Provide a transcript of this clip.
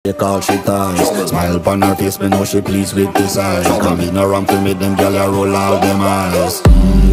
Take all she ties. Smile upon her face, me know she pleased with this eyes. Come in around to meet them, girl, I roll out them eyes.